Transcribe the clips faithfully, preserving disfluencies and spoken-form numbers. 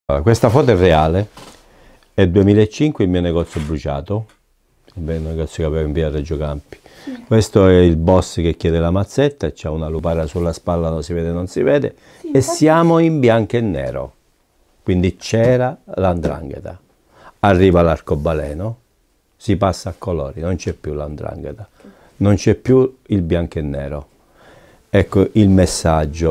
Allora, questa foto è reale, è duemilacinque, il mio negozio è bruciato, il mio negozio che avevo in via Reggio Campi. Sì. Questo è il boss che chiede la mazzetta, c'ha una lupara sulla spalla, non si vede, non si vede, sì, e siamo in bianco e nero, quindi c'era l'andrangheta. Arriva l'arcobaleno, si passa a colori, non c'è più l'andrangheta, non c'è più il bianco e nero. Ecco il messaggio.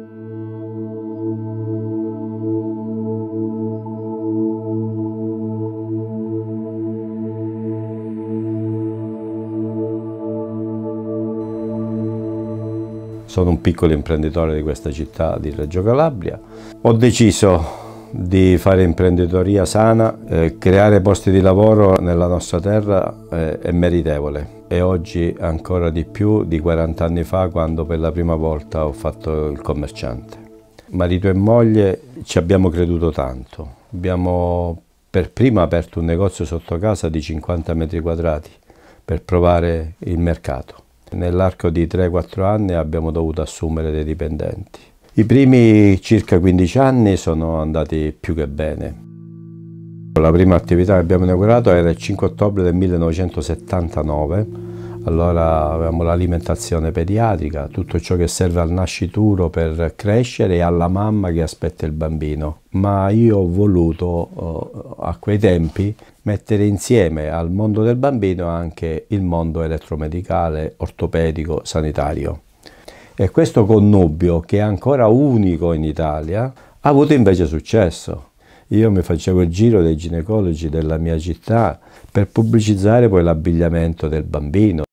Sono un piccolo imprenditore di questa città di Reggio Calabria. Ho deciso di fare imprenditoria sana, eh, creare posti di lavoro nella nostra terra eh, è meritevole, e oggi ancora di più di quaranta anni fa, quando per la prima volta ho fatto il commerciante. Marito e moglie ci abbiamo creduto tanto. Abbiamo per prima aperto un negozio sotto casa di cinquanta metri quadrati per provare il mercato. Nell'arco di tre quattro anni abbiamo dovuto assumere dei dipendenti. I primi circa quindici anni sono andati più che bene. La prima attività che abbiamo inaugurato era il cinque ottobre del millenovecentosettantanove. Allora avevamo l'alimentazione pediatrica, tutto ciò che serve al nascituro per crescere e alla mamma che aspetta il bambino. Ma io ho voluto a quei tempi mettere insieme al mondo del bambino anche il mondo elettromedicale, ortopedico, sanitario. E questo connubio, che è ancora unico in Italia, ha avuto invece successo. Io mi facevo il giro dei ginecologi della mia città per pubblicizzare poi l'abbigliamento del bambino.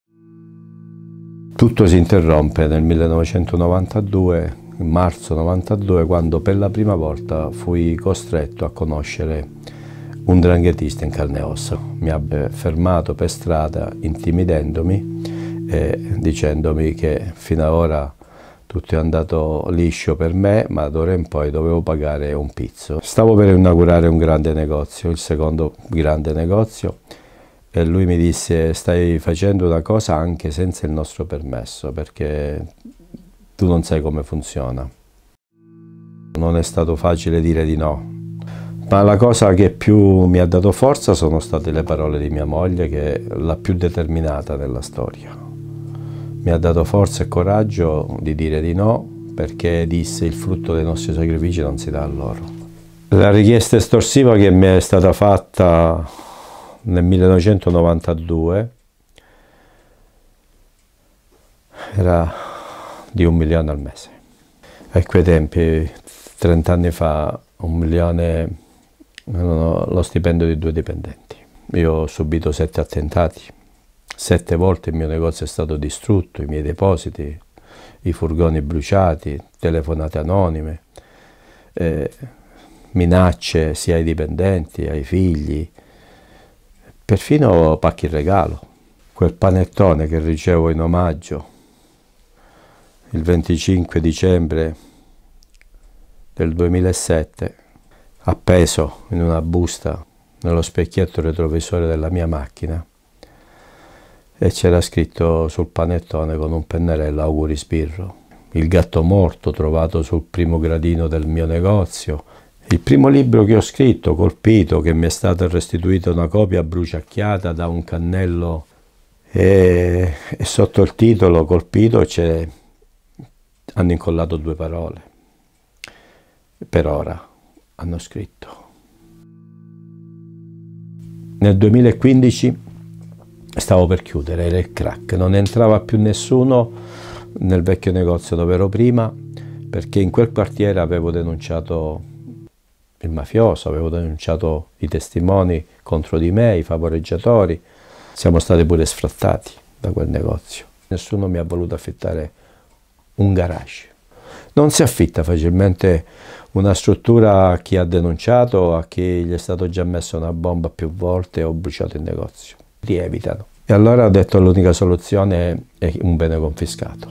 Tutto si interrompe nel millenovecentonovantadue, in marzo novantadue, quando per la prima volta fui costretto a conoscere un 'ndranghetista in carne e ossa. Mi ha fermato per strada intimidendomi e dicendomi che fino ad ora tutto è andato liscio per me, ma d'ora in poi dovevo pagare un pizzo. Stavo per inaugurare un grande negozio, il secondo grande negozio, e lui mi disse: stai facendo una cosa anche senza il nostro permesso, perché tu non sai come funziona. Non è stato facile dire di no. Ma la cosa che più mi ha dato forza sono state le parole di mia moglie, che è la più determinata della storia. Mi ha dato forza e coraggio di dire di no, perché disse: il frutto dei nostri sacrifici non si dà a loro. La richiesta estorsiva che mi è stata fatta nel millenovecentonovantadue era di un milione al mese. A quei tempi, trent'anni fa, un milione lo stipendio di due dipendenti. Io ho subito sette attentati, sette volte il mio negozio è stato distrutto, i miei depositi, i furgoni bruciati, telefonate anonime, eh, minacce sia ai dipendenti, ai figli, perfino pacchi in regalo. Quel panettone che ricevo in omaggio il venticinque dicembre del duemilasette, appeso in una busta nello specchietto retrovisore della mia macchina, e c'era scritto sul panettone con un pennarello: auguri Sbirro. Il gatto morto trovato sul primo gradino del mio negozio, il primo libro che ho scritto, Colpito, che mi è stata restituita una copia bruciacchiata da un cannello, e, e sotto il titolo Colpito c'è, hanno incollato due parole: per ora, hanno scritto. Nel duemilaquindici stavo per chiudere, era il crack, non entrava più nessuno nel vecchio negozio dove ero prima, perché in quel quartiere avevo denunciato il mafioso, avevo denunciato i testimoni contro di me, i favoreggiatori. Siamo stati pure sfrattati da quel negozio. Nessuno mi ha voluto affittare un garage. Non si affitta facilmente una struttura a chi ha denunciato, a chi gli è stato già messo una bomba più volte o bruciato il negozio. Ti evitano. E allora ho detto: l'unica soluzione è un bene confiscato.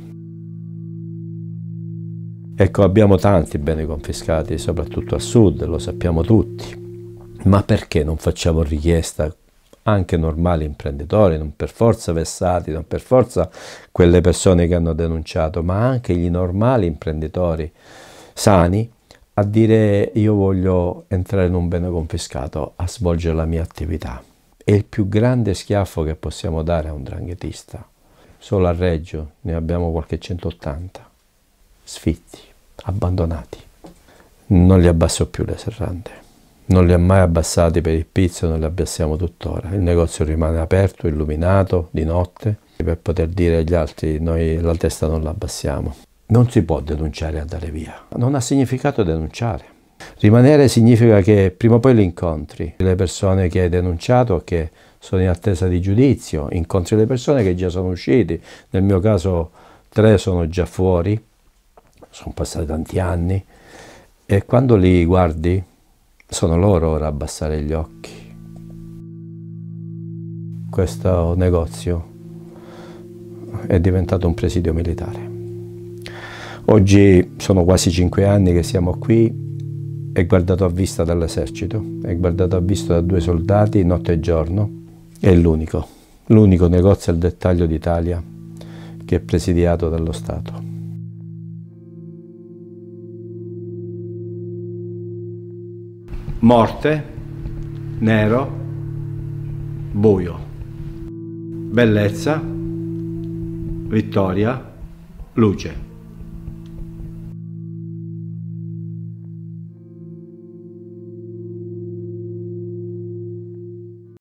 Ecco, abbiamo tanti beni confiscati, soprattutto a sud, lo sappiamo tutti. Ma perché non facciamo richiesta anche normali imprenditori, non per forza vessati, non per forza quelle persone che hanno denunciato, ma anche gli normali imprenditori sani, a dire io voglio entrare in un bene confiscato a svolgere la mia attività. È il più grande schiaffo che possiamo dare a un 'ndranghetista. Solo a Reggio ne abbiamo qualche centottanta, sfitti, abbandonati. Non li abbasso più le serrande, non li ha mai abbassati per il pizzo, non li abbassiamo tuttora. Il negozio rimane aperto, illuminato, di notte, per poter dire agli altri noi la testa non la abbassiamo. Non si può denunciare e andare via, non ha significato denunciare. Rimanere significa che prima o poi li incontri, le persone che hai denunciato, che sono in attesa di giudizio, incontri le persone che già sono usciti, nel mio caso tre sono già fuori, sono passati tanti anni, e quando li guardi sono loro ora a abbassare gli occhi. Questo negozio è diventato un presidio militare. Oggi sono quasi cinque anni che siamo qui, è guardato a vista dall'esercito, è guardato a vista da due soldati notte e giorno, è l'unico, l'unico negozio al dettaglio d'Italia che è presidiato dallo Stato. Morte, nero, buio, bellezza, vittoria, luce.